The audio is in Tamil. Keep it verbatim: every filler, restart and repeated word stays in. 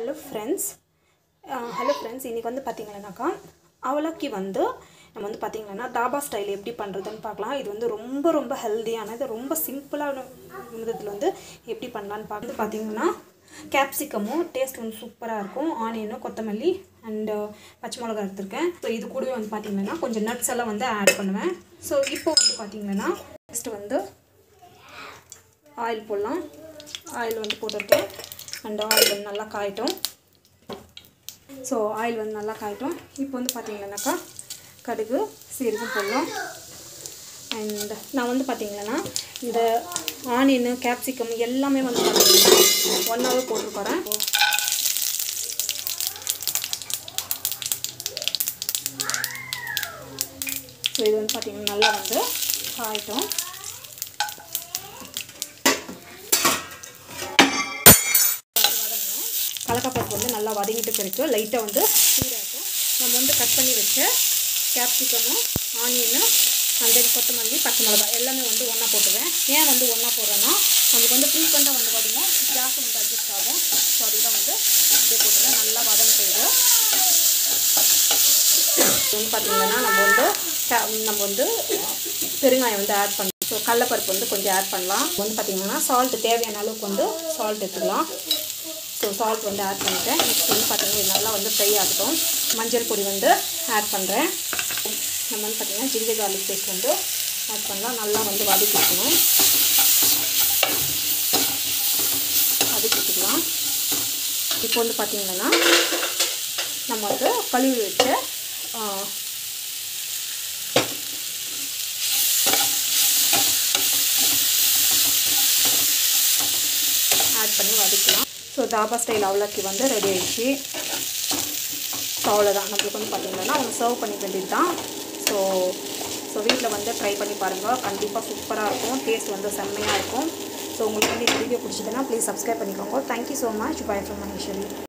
ஹலோ ஃப்ரெண்ட்ஸ் ஹலோ ஃப்ரெண்ட்ஸ் இன்றைக்கி வந்து பார்த்திங்கன்னாக்கா அவலக்கி வந்து நம்ம வந்து பார்த்திங்கன்னா தாபா ஸ்டைல் எப்படி பண்ணுறதுன்னு பார்க்கலாம். இது வந்து ரொம்ப ரொம்ப ஹெல்த்தியானது, ரொம்ப சிம்பிளான விதத்தில் வந்து எப்படி பண்ணலான்னு பார்த்து பார்த்திங்கன்னா கேப்சிகமும் டேஸ்ட் வந்து சூப்பராக இருக்கும். ஆனியனும் கொத்தமல்லி அண்டு பச்சை மிளகா எடுத்துருக்கேன். ஸோ இது கூடவே வந்து பார்த்திங்கன்னா கொஞ்சம் நட்ஸ் எல்லாம் வந்து ஆட் பண்ணுவேன். ஸோ இப்போ வந்து பார்த்திங்கன்னா நெக்ஸ்ட்டு வந்து ஆயில் போடலாம். ஆயில் வந்து போட்டிருக்கேன் அண்ட் ஆயில் வந்து நல்லா காயட்டும். ஸோ ஆயில் வந்து நல்லா காயட்டும். இப்போ வந்து பார்த்திங்கன்னாக்கா கடுகு சீரகம் போடலாம். அண்ட் நான் வந்து பார்த்திங்கன்னா இந்த ஆனியனு கேப்சிகம் எல்லாமே வந்து பார்த்திங்கன்னா ஒன்றாவே போட்டு போகிறேன். ஸோ இது வந்து பார்த்திங்கன்னா நல்லா வந்து காயட்டும். கலக்காப்பருப்பு வந்து நல்லா வதங்கிட்டு பிறகு லைட்டாக வந்து சூடாகும். நம்ம வந்து கட் பண்ணி வச்ச கேப்சிகமும் ஆனியனும் அந்த கொத்தமல்லி பச்சை மிளகாய் எல்லாமே வந்து ஒன்றா போட்டுவேன். ஏன் வந்து ஒன்றா போடுறேன்னா நமக்கு வந்து ஃப்ரீக்வெண்ட்டாக வந்து வதங்கும், கேஸ் வந்து அட்ஜஸ்ட் ஆகும். ஸோ அதுதான் வந்து அப்படியே போட்டுருவேன். நல்லா வதங்க போயிடு. வந்து பார்த்திங்கன்னா நம்ம வந்து நம்ம வந்து பெருங்காயம் வந்து ஆட் பண்ணலாம். ஸோ கடலப்பருப்பு வந்து கொஞ்சம் ஆட் பண்ணலாம். வந்து பார்த்திங்கன்னா சால்ட்டு தேவையான அளவுக்கு வந்து சால்ட் எடுத்துக்கலாம். ஸோ சால்ட் வந்து ஆட் பண்ணிட்டேன். நெக்ஸ்ட் வந்து பார்த்திங்கன்னா இது நல்லா வந்து ஃப்ரை ஆகட்டும். மஞ்சள் பொடி வந்து ஆட் பண்ணுறேன். நம்ம வந்து பார்த்திங்கன்னா ஜிஞ்சர் கார்லிக் பேஸ்ட் வந்து ஆட் பண்ணலாம். நல்லா வந்து வதக்கிக்கணும். வதக்கிக்கலாம். இப்போ வந்து பார்த்திங்கன்னா நம்ம வந்து கழுவி வச்ச ஆட் பண்ணி வதக்கலாம். ஸோ தாபா ஸ்டைல் அவலக்கி வந்து ரெடி ஆகிடுச்சு. ஸோ அவ்வளோதான். நம்மளுக்கு வந்து பார்த்திங்கன்னா அவங்க சர்வ் பண்ணி வேண்டியது தான். ஸோ ஸோ வீட்டில் வந்து ட்ரை பண்ணி பாருங்கள். கண்டிப்பாக சூப்பராக இருக்கும். டேஸ்ட் வந்து செம்மையாக இருக்கும். ஸோ உங்களுக்கு வந்து இந்த வீடியோ பிடிச்சதுன்னா ப்ளீஸ் சப்ஸ்கிரைப் பண்ணிக்கோங்க. Thank you so much. Bye from Maheswari.